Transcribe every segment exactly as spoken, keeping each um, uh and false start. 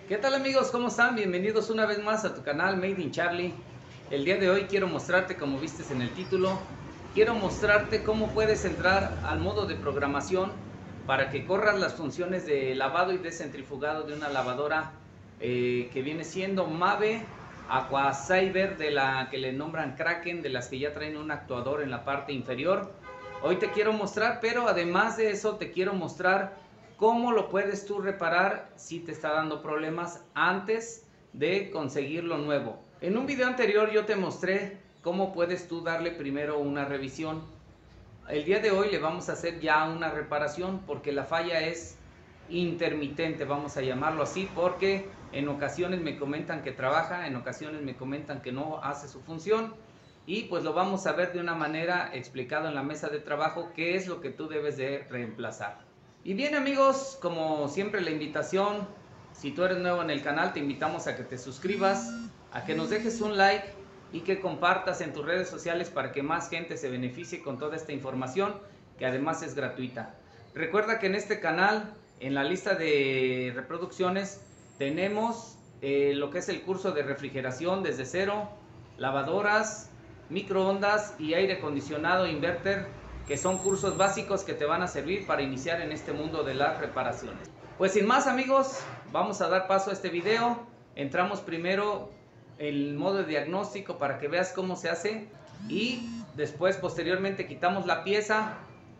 ¿Qué tal amigos? ¿Cómo están? Bienvenidos una vez más a tu canal Made in Charlie. El día de hoy quiero mostrarte, como vistes en el título, quiero mostrarte cómo puedes entrar al modo de programación para que corras las funciones de lavado y descentrifugado de una lavadora eh, que viene siendo Mave Aqua Cyber, de la que le nombran Kraken, de las que ya traen un actuador en la parte inferior. Hoy te quiero mostrar, pero además de eso te quiero mostrar cómo lo puedes tú reparar si te está dando problemas antes de conseguir lo nuevo. En un video anterior yo te mostré cómo puedes tú darle primero una revisión. El día de hoy le vamos a hacer ya una reparación porque la falla es intermitente, vamos a llamarlo así, porque en ocasiones me comentan que trabaja, en ocasiones me comentan que no hace su función, y pues lo vamos a ver de una manera explicado en la mesa de trabajo qué es lo que tú debes de reemplazar. Y bien amigos, como siempre la invitación, si tú eres nuevo en el canal, te invitamos a que te suscribas, a que nos dejes un like y que compartas en tus redes sociales para que más gente se beneficie con toda esta información, que además es gratuita. Recuerda que en este canal, en la lista de reproducciones, tenemos eh, lo que es el curso de refrigeración desde cero, lavadoras, microondas y aire acondicionado inverter, que son cursos básicos que te van a servir para iniciar en este mundo de las reparaciones. Pues sin más amigos, vamos a dar paso a este video. Entramos primero el modo de diagnóstico para que veas cómo se hace, y después posteriormente quitamos la pieza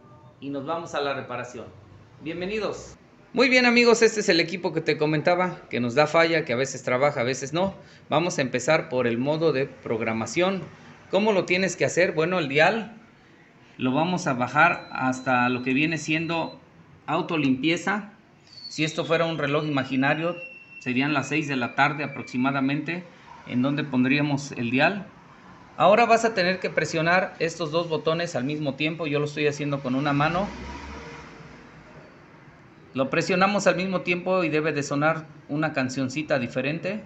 y nos vamos a la reparación. Bienvenidos. Muy bien amigos, este es el equipo que te comentaba, que nos da falla, que a veces trabaja, a veces no. Vamos a empezar por el modo de programación. ¿Cómo lo tienes que hacer? Bueno, el dial lo vamos a bajar hasta lo que viene siendo auto limpieza. Si esto fuera un reloj imaginario, serían las seis de la tarde aproximadamente, en donde pondríamos el dial. Ahora vas a tener que presionar estos dos botones al mismo tiempo. Yo lo estoy haciendo con una mano. Lo presionamos al mismo tiempo y debe de sonar una cancioncita diferente.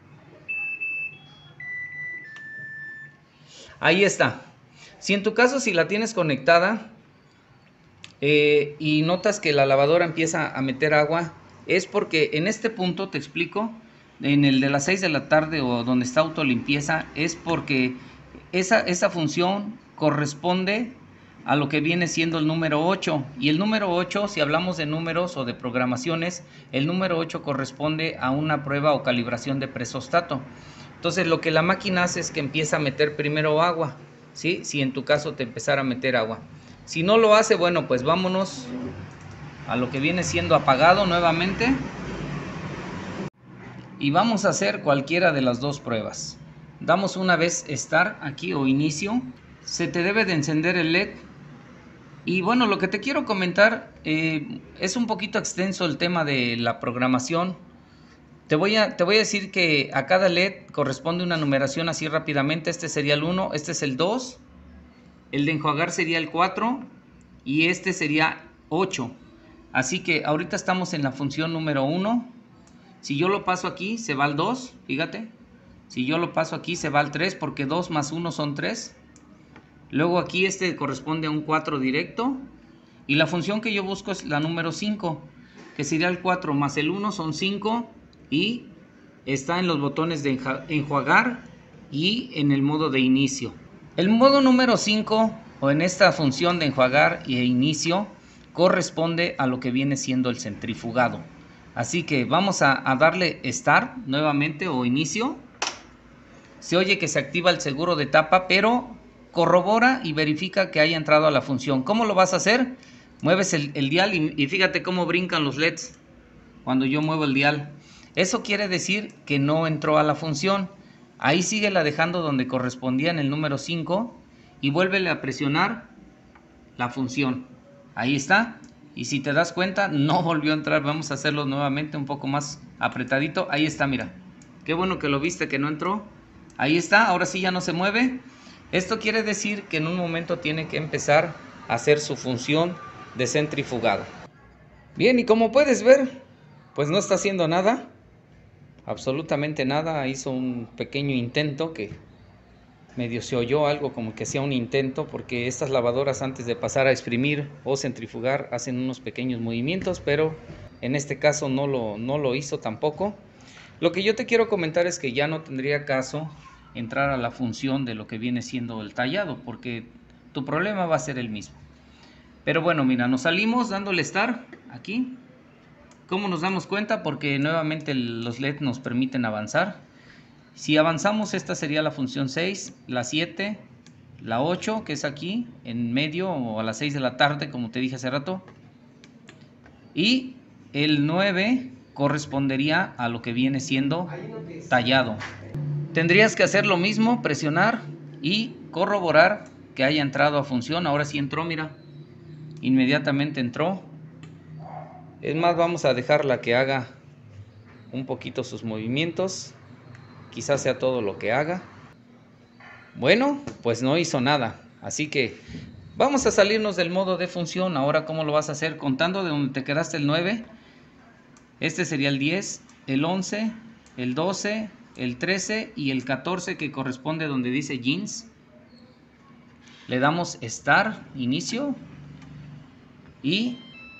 Ahí está. Si en tu caso, si la tienes conectada eh, y notas que la lavadora empieza a meter agua, es porque en este punto, te explico, en el de las seis de la tarde o donde está auto limpieza, es porque esa, esa función corresponde a lo que viene siendo el número ocho. Y el número ocho, si hablamos de números o de programaciones, el número ocho corresponde a una prueba o calibración de presostato. Entonces lo que la máquina hace es que empieza a meter primero agua, ¿sí? Si en tu caso te empezara a meter agua. Si no lo hace, bueno, pues vámonos a lo que viene siendo apagado nuevamente. Y vamos a hacer cualquiera de las dos pruebas. Damos una vez Start aquí o inicio. Se te debe de encender el L E D. Y bueno, lo que te quiero comentar, eh, es un poquito extenso el tema de la programación. Te voy, a, te voy a decir que a cada L E D corresponde una numeración así rápidamente. Este sería el uno, este es el dos, el de enjuagar sería el cuatro y este sería ocho. Así que ahorita estamos en la función número uno. Si yo lo paso aquí, se va al dos, fíjate. Si yo lo paso aquí, se va al tres, porque dos más uno son tres. Luego aquí este corresponde a un cuatro directo. Y la función que yo busco es la número cinco, que sería el cuatro más el uno son cinco. Y está en los botones de enjuagar y en el modo de inicio. El modo número cinco, o en esta función de enjuagar e inicio, corresponde a lo que viene siendo el centrifugado. Así que vamos a, a darle Start nuevamente o inicio. Se oye que se activa el seguro de tapa, pero corrobora y verifica que haya entrado a la función. ¿Cómo lo vas a hacer? Mueves el, el dial y, y fíjate cómo brincan los L E Ds cuando yo muevo el dial. Eso quiere decir que no entró a la función. Ahí síguela dejando donde correspondía en el número cinco y vuélvele a presionar la función. Ahí está. Y si te das cuenta, no volvió a entrar. Vamos a hacerlo nuevamente un poco más apretadito. Ahí está, mira. Qué bueno que lo viste que no entró. Ahí está, ahora sí ya no se mueve. Esto quiere decir que en un momento tiene que empezar a hacer su función de centrifugado. Bien, y como puedes ver, pues no está haciendo nada. Absolutamente nada. Hizo un pequeño intento que medio se oyó algo como que hacía un intento, porque estas lavadoras antes de pasar a exprimir o centrifugar hacen unos pequeños movimientos, pero en este caso no lo, no lo hizo tampoco. Lo que yo te quiero comentar es que ya no tendría caso entrar a la función de lo que viene siendo el tallado, porque tu problema va a ser el mismo. Pero bueno, mira, nos salimos dándole Start aquí. ¿Cómo nos damos cuenta? Porque nuevamente los L E D nos permiten avanzar. Si avanzamos, esta sería la función seis, la siete, la ocho, que es aquí, en medio, o a las seis de la tarde, como te dije hace rato. Y el nueve correspondería a lo que viene siendo tallado. Tendrías que hacer lo mismo, presionar y corroborar que haya entrado a función. Ahora sí entró, mira, inmediatamente entró. Es más, vamos a dejarla que haga un poquito sus movimientos, quizás sea todo lo que haga. Bueno, pues no hizo nada, así que vamos a salirnos del modo de función. Ahora, ¿cómo lo vas a hacer? Contando de donde te quedaste el nueve. Este sería el diez, el once, el doce, el trece y el catorce, que corresponde donde dice jeans. Le damos Start, inicio, y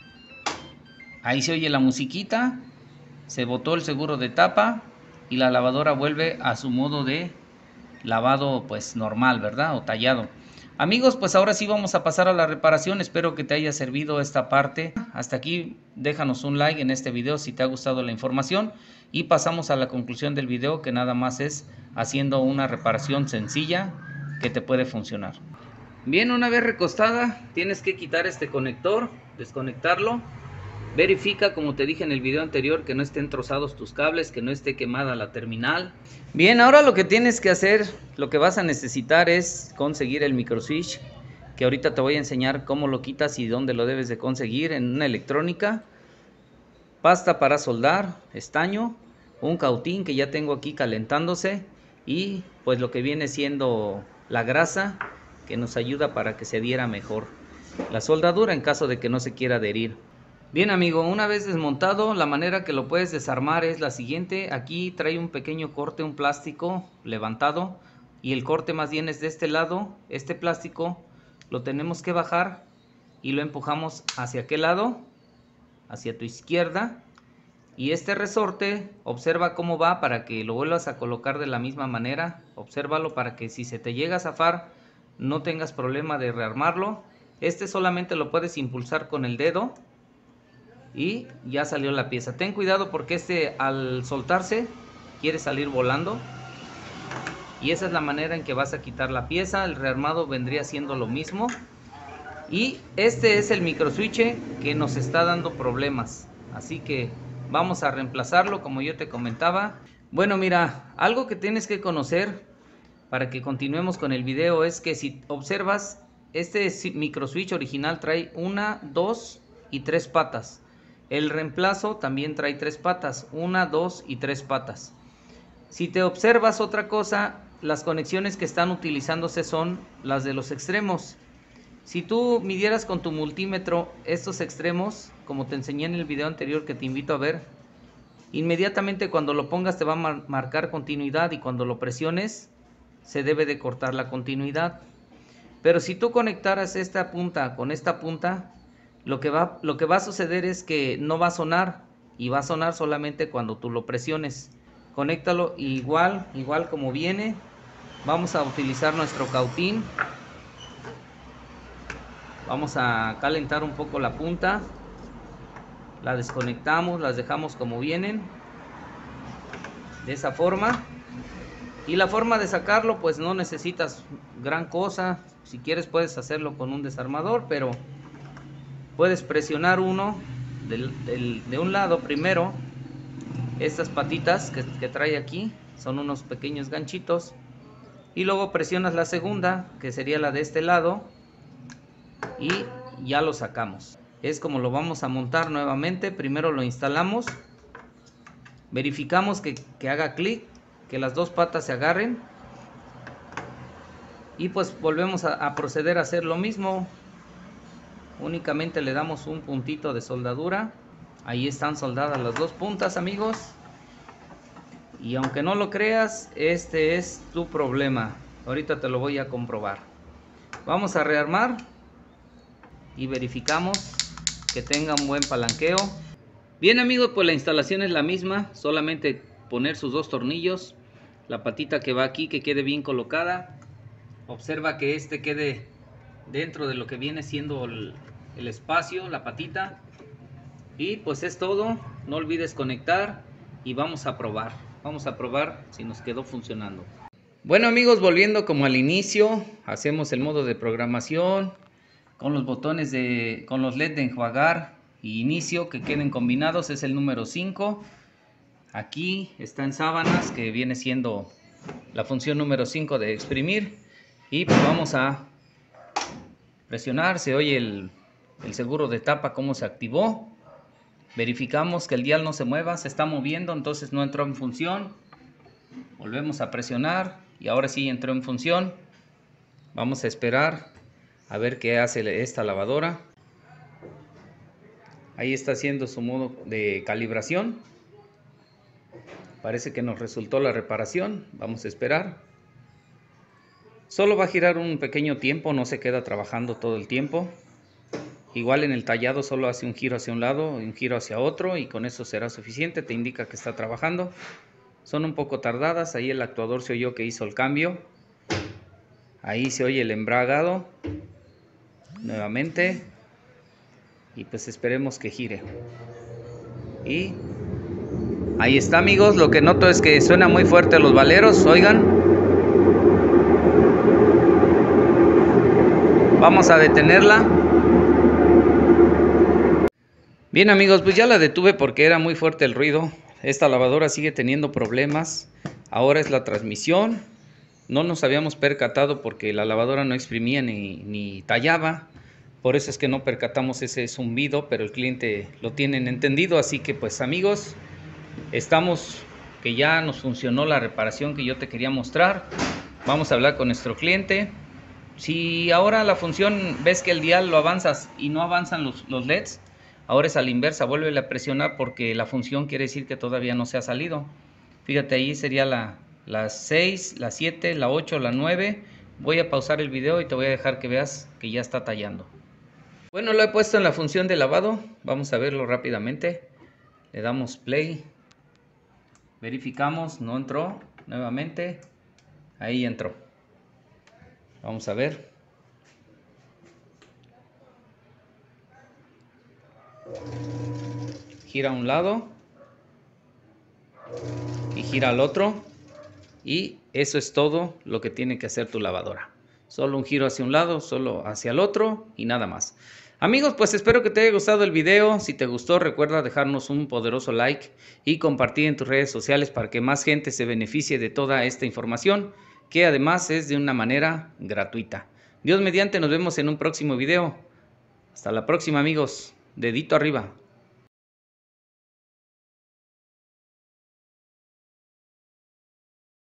ahí se oye la musiquita, se botó el seguro de tapa y la lavadora vuelve a su modo de lavado pues normal, ¿verdad? O tallado. Amigos, pues ahora sí vamos a pasar a la reparación. Espero que te haya servido esta parte. Hasta aquí, déjanos un like en este video si te ha gustado la información. Y pasamos a la conclusión del video, que nada más es haciendo una reparación sencilla que te puede funcionar. Bien, una vez recostada, tienes que quitar este conector, desconectarlo. Verifica, como te dije en el video anterior, que no estén trozados tus cables, que no esté quemada la terminal. Bien, ahora lo que tienes que hacer, lo que vas a necesitar es conseguir el microswitch, que ahorita te voy a enseñar cómo lo quitas y dónde lo debes de conseguir en una electrónica. Pasta para soldar, estaño, un cautín que ya tengo aquí calentándose y pues lo que viene siendo la grasa que nos ayuda para que se adhiera mejor la soldadura en caso de que no se quiera adherir. Bien, amigo, una vez desmontado, la manera que lo puedes desarmar es la siguiente. Aquí trae un pequeño corte, un plástico levantado, y el corte más bien es de este lado. Este plástico lo tenemos que bajar y lo empujamos hacia aquel lado, hacia tu izquierda, y este resorte, observa cómo va para que lo vuelvas a colocar de la misma manera. Obsérvalo para que si se te llega a zafar no tengas problema de rearmarlo. Este solamente lo puedes impulsar con el dedo y ya salió la pieza. Ten cuidado porque este, al soltarse, quiere salir volando, y esa es la manera en que vas a quitar la pieza. El rearmado vendría siendo lo mismo, y este es el microswitch que nos está dando problemas, así que vamos a reemplazarlo como yo te comentaba. Bueno, mira, algo que tienes que conocer para que continuemos con el video es que si observas, este microswitch original trae una, dos y tres patas. El reemplazo también trae tres patas, una, dos y tres patas. Si te observas otra cosa, las conexiones que están utilizándose son las de los extremos. Si tú midieras con tu multímetro estos extremos, como te enseñé en el video anterior que te invito a ver, inmediatamente cuando lo pongas te va a mar marcar continuidad, y cuando lo presiones se debe de cortar la continuidad. Pero si tú conectaras esta punta con esta punta, Lo que, va, lo que va a suceder es que no va a sonar, y va a sonar solamente cuando tú lo presiones. Conéctalo igual, igual como viene. Vamos a utilizar nuestro cautín. Vamos a calentar un poco la punta. La desconectamos, las dejamos como vienen, de esa forma. Y la forma de sacarlo, pues no necesitas gran cosa. Si quieres puedes hacerlo con un desarmador, pero puedes presionar uno del, del, de un lado primero. Estas patitas que, que trae aquí son unos pequeños ganchitos, y luego presionas la segunda, que sería la de este lado, y ya lo sacamos. Es como lo vamos a montar nuevamente. Primero lo instalamos, verificamos que, que haga clic, que las dos patas se agarren, y pues volvemos a, a proceder a hacer lo mismo. Únicamente le damos un puntito de soldadura. Ahí están soldadas las dos puntas, amigos. Y aunque no lo creas, este es tu problema. Ahorita te lo voy a comprobar. Vamos a rearmar y verificamos que tenga un buen palanqueo. Bien, amigos, pues la instalación es la misma, solamente poner sus dos tornillos. La patita que va aquí, que quede bien colocada. Observa que este quede dentro de lo que viene siendo el, el espacio, la patita. Y pues es todo. No olvides conectar y vamos a probar. Vamos a probar si nos quedó funcionando. Bueno amigos, volviendo como al inicio, hacemos el modo de programación con los botones de, con los L E D de enjuagar y inicio que queden combinados, es el número cinco. Aquí está en sábanas, que viene siendo la función número cinco de exprimir. Y pues vamos a presionar, se oye el, el seguro de tapa cómo se activó. Verificamos que el dial no se mueva, se está moviendo, entonces no entró en función. Volvemos a presionar y ahora sí entró en función. Vamos a esperar a ver qué hace esta lavadora. Ahí está haciendo su modo de calibración. Parece que nos resultó la reparación. Vamos a esperar. Solo va a girar un pequeño tiempo, no se queda trabajando todo el tiempo. Igual en el tallado solo hace un giro hacia un lado y un giro hacia otro, y con eso será suficiente, te indica que está trabajando. Son un poco tardadas, ahí el actuador se oyó que hizo el cambio. Ahí se oye el embragado nuevamente. Y pues esperemos que gire. Y ahí está amigos, lo que noto es que suena muy fuerte los valeros, oigan. Vamos a detenerla. Bien amigos, pues ya la detuve porque era muy fuerte el ruido. Esta lavadora sigue teniendo problemas. Ahora es la transmisión. No nos habíamos percatado porque la lavadora no exprimía ni, ni tallaba. Por eso es que no percatamos ese zumbido, pero el cliente lo tienen entendido. Así que pues amigos, estamos que ya nos funcionó la reparación que yo te quería mostrar. Vamos a hablar con nuestro cliente. Si ahora la función, ves que el dial lo avanzas y no avanzan los, los L E Ds, ahora es a la inversa, vuelve a presionar porque la función quiere decir que todavía no se ha salido. Fíjate, ahí sería la, la seis, la siete, la ocho, la nueve. Voy a pausar el video y te voy a dejar que veas que ya está tallando. Bueno, lo he puesto en la función de lavado. Vamos a verlo rápidamente. Le damos play. Verificamos, no entró. Nuevamente, ahí entró. Vamos a ver. Gira a un lado y gira al otro, y eso es todo lo que tiene que hacer tu lavadora. Solo un giro hacia un lado, solo hacia el otro y nada más. Amigos, pues espero que te haya gustado el video. Si te gustó, recuerda dejarnos un poderoso like y compartir en tus redes sociales para que más gente se beneficie de toda esta información, que además es de una manera gratuita. Dios mediante, nos vemos en un próximo video. Hasta la próxima amigos. Dedito arriba.